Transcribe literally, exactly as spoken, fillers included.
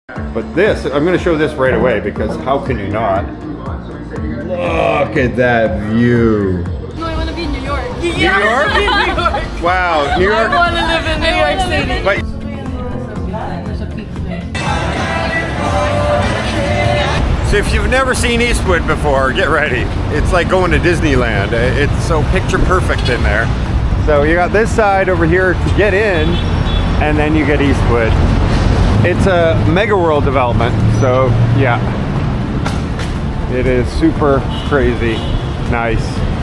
But this, I'm going to show this right away because how can you not? Look at that view. No, I want to be in New York. New York? New York. Wow, New York. I want to live in New York City. But so if you've never seen Eastwood before, get ready. It's like going to Disneyland. It's so picture perfect in there. So you got this side over here to get in, and then you get Eastwood. It's a mega world development, so yeah, it is super crazy nice.